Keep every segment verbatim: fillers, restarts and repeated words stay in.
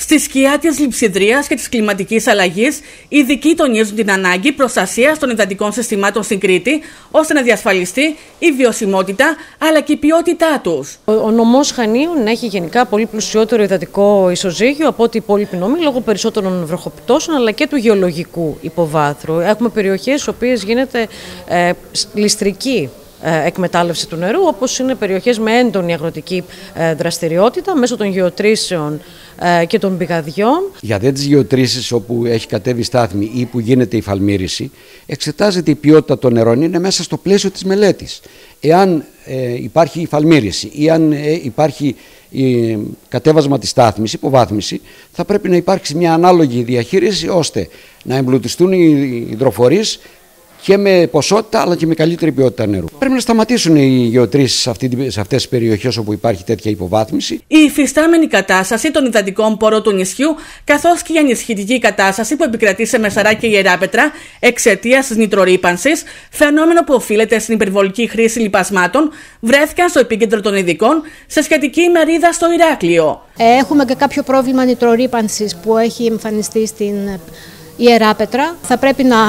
Στη σκιά της λειψιδρίας και της κλιματικής αλλαγής, οι ειδικοί τονίζουν την ανάγκη προστασίας των υδατικών συστημάτων στην Κρήτη, ώστε να διασφαλιστεί η βιωσιμότητα αλλά και η ποιότητά τους. Ο νομός Χανίων έχει γενικά πολύ πλουσιότερο υδατικό ισοζύγιο από ό,τι η υπόλοιπη νομή, λόγω περισσότερων βροχοπτώσεων αλλά και του γεωλογικού υποβάθρου. Έχουμε περιοχές στις οποίες γίνεται ε, ληστρική εκμετάλλευση του νερού, όπως είναι περιοχές με έντονη αγροτική δραστηριότητα μέσω των γεωτρήσεων και των πηγαδιών. Για δε τις γεωτρήσεις όπου έχει κατέβει στάθμη ή που γίνεται η φαλμύριση, εξετάζεται η ποιότητα των νερών, είναι μέσα στο πλαίσιο της μελέτης. Εάν ε, υπάρχει η φαλμύριση ή αν ε, υπάρχει η κατέβασμα της στάθμης, υποβάθμιση, θα πρέπει να υπάρξει μια ανάλογη διαχείριση ώστε να εμπλουτιστούν οι υδροφορείς και με ποσότητα αλλά και με καλύτερη ποιότητα νερού. Πρέπει να σταματήσουν οι γεωτρήσεις σε, σε αυτές τις περιοχές όπου υπάρχει τέτοια υποβάθμιση. Η υφιστάμενη κατάσταση των υδατικών πόρων του νησιού, καθώς και η ανησυχητική κατάσταση που επικρατεί σε Μεσαρά και Ιεράπετρα εξαιτίας της νητρορύπανσης, φαινόμενο που οφείλεται στην υπερβολική χρήση λιπασμάτων, βρέθηκαν στο επίκεντρο των ειδικών σε σχετική ημερίδα στο Ηράκλειο. Έχουμε και κάποιο πρόβλημα νητρορύπανσης που έχει εμφανιστεί στην Ιεράπετρα. Θα πρέπει να,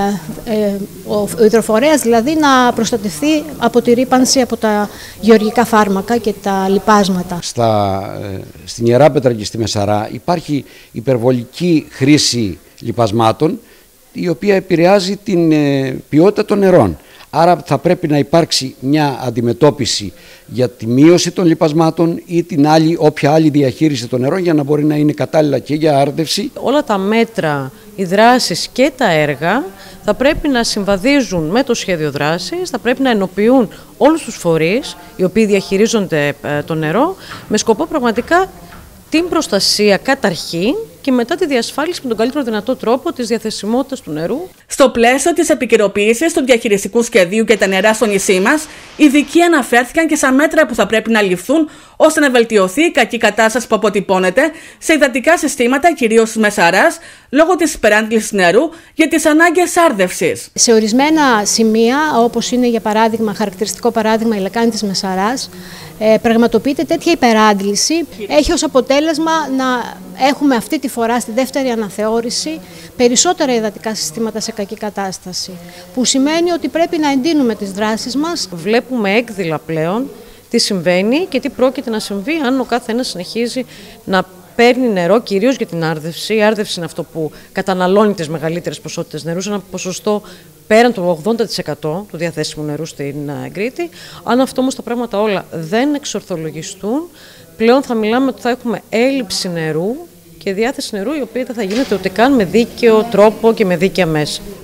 ε, ε, ο υδροφορέας δηλαδή να προστατευτεί από τη ρύπανση από τα γεωργικά φάρμακα και τα λιπάσματα. Στα, ε, στην Ιεράπετρα και στη Μεσαρά υπάρχει υπερβολική χρήση λιπασμάτων, η οποία επηρεάζει την ε, ποιότητα των νερών. Άρα θα πρέπει να υπάρξει μια αντιμετώπιση για τη μείωση των λιπασμάτων ή την άλλη, όποια άλλη διαχείριση των νερών για να μπορεί να είναι κατάλληλα και για άρδευση. Όλα τα μέτρα, οι δράσεις και τα έργα θα πρέπει να συμβαδίζουν με το σχέδιο δράσης, θα πρέπει να ενοποιούν όλους τους φορείς οι οποίοι διαχειρίζονται το νερό με σκοπό πραγματικά την προστασία καταρχήν και μετά τη διασφάλιση με τον καλύτερο δυνατό τρόπο της διαθεσιμότητας του νερού. Στο πλαίσιο της επικαιροποίησης του διαχειριστικού σχεδίου για τα νερά στο νησί μας, οι ειδικοί αναφέρθηκαν και στα μέτρα που θα πρέπει να ληφθούν ώστε να βελτιωθεί η κακή κατάσταση που αποτυπώνεται σε υδατικά συστήματα, κυρίως της Μεσαράς, λόγω της υπεράντλησης νερού για τις ανάγκες άρδευσης. Σε ορισμένα σημεία, όπως είναι για παράδειγμα, χαρακτηριστικό παράδειγμα η λεκάνη της Μεσαράς, ε, πραγματοποιείται τέτοια υπεράντληση. Έχει ως αποτέλεσμα να έχουμε αυτή τη φορά στη δεύτερη αναθεώρηση περισσότερα υδατικά συστήματα σε κακή κατάσταση, που σημαίνει ότι πρέπει να εντείνουμε τις δράσεις μας. Βλέπουμε έκδηλα πλέον τι συμβαίνει και τι πρόκειται να συμβεί αν ο κάθε ένας συνεχίζει να παίρνει νερό, κυρίως για την άρδευση. Η άρδευση είναι αυτό που καταναλώνει τις μεγαλύτερες ποσότητες νερού, σε ένα ποσοστό πέραν του ογδόντα τοις εκατό του διαθέσιμου νερού στην Κρήτη. Αν αυτό όμως τα πράγματα όλα δεν εξορθολογιστούν, πλέον θα μιλάμε ότι θα έχουμε έλλειψη νερού και διάθεση νερού η οποία δεν θα γίνεται ούτε καν με δίκαιο τρόπο και με δίκαια μέσα.